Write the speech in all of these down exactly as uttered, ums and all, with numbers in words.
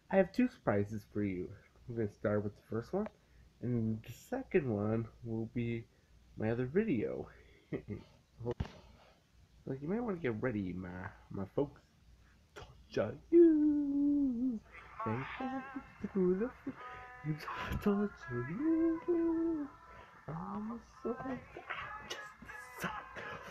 I have two surprises for you. I'm going to start with the first one, and the second one will be my other video. Like, you might want to get ready, my my folks. Torture you. They want through the you torture you. I'm so just suck.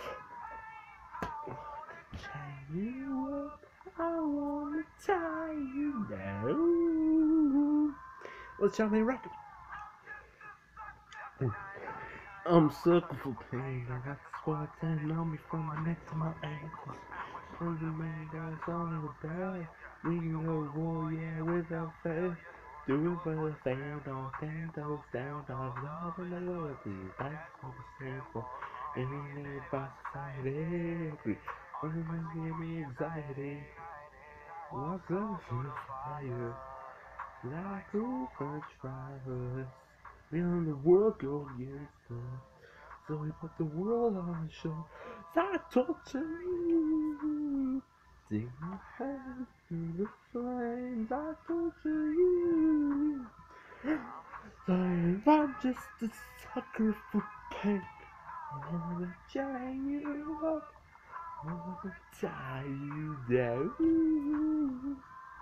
Tie you up. I wanna tie you down. Let's try my record. I'm sucking for pain. I got the squad ten on me from my neck to my ankles. Hundred million dollars on the bag. We can go war, yeah, without faith. Do it for the fan, dog, ten toes down, dog. Love and the loyalty. That's what we stand for. Eliminated by society. Women give me anxiety. What's up for the fire? Like a French fries. We on the world go against us. So we put the world on show. I torture you. Dig my hand through the flames. I torture you. So if I'm just a sucker for pain, I wanna chain you up. I wanna tie you down.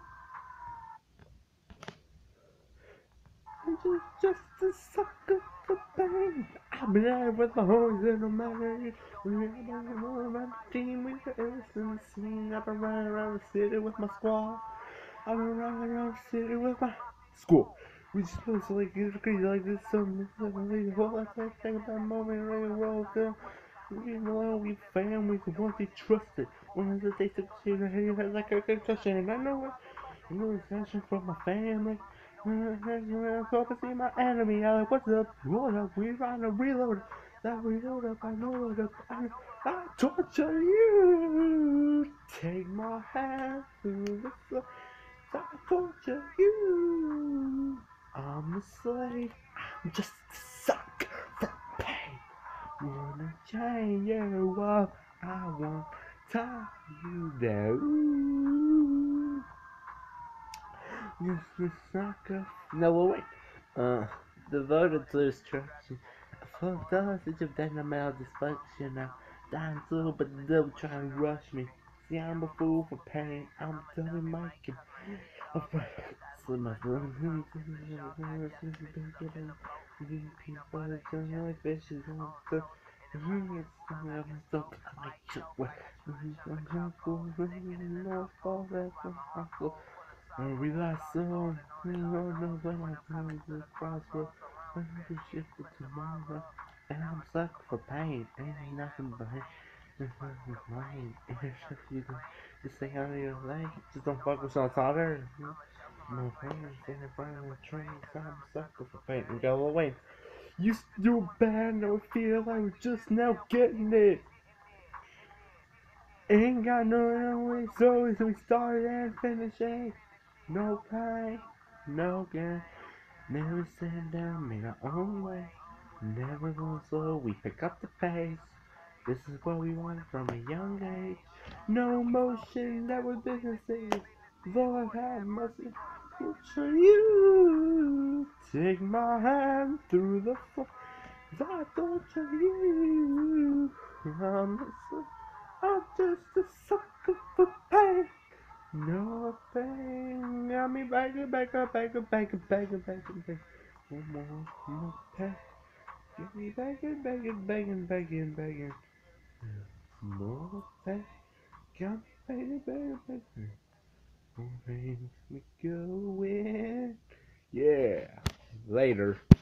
I'm just, just a sucker for pain. I've been there with my homies and no matter when we're around the team, we got illness in the scene. I've been running around the city with my squad. I've been running around the city with my squad. We just supposed to like get crazy like this. Something like the whole life thing about moment, really roll down. We know we families want to trust it. When the day took to the head like a concussion, and I know it. You know it's passion from my family. I'm hope to see my enemy. I like, what's up? What up? We trying to reload. That reload up. I know it up. I, I torture you. Take my hand through the floor. I torture you. I'm a slave. I'm just a sucker for pain. Wanna chain you up. I want to tie you down. Just a sucker. No, wait. Uh, devoted to destruction. Full dosage of dynamite dysfunction. Now, dying slow, but they'll try to rush me. See, I'm a fool for pain. I'm telling Mike. Afraid. So my friend, people are turning like fishes on the. It's something I'm stuck. I like shit. I'm helpful. No fault. That's not and we lost so many knows when I come to the crossroad. I need to shift it tomorrow. And I'm stuck for pain. Ain't nothing but it's nothing mine. And it's just you can just stay out of your life. Just don't focus on solder. No pain, stand in front of the train. I'm stuck for pain. And go away. Used to do a band, no feel I was just now getting it. Ain't got no way, so we started and finishing. No pain, no gain. Never sit down, made our own way. Never going slow, we pick up the pace. This is what we wanted from a young age. No motion, that was business days. Lord have mercy, for you. Take my hand through the floor. I torture you. I'm, a, I'm just a sucker for pain. No pain, got me begging, begging, begging, begging, begging, begging, begging. One more, no pain. Get me begging, begging, begging, begging, begging. More pain, got me begging, begging, begging. More pain, me going. Yeah. Later.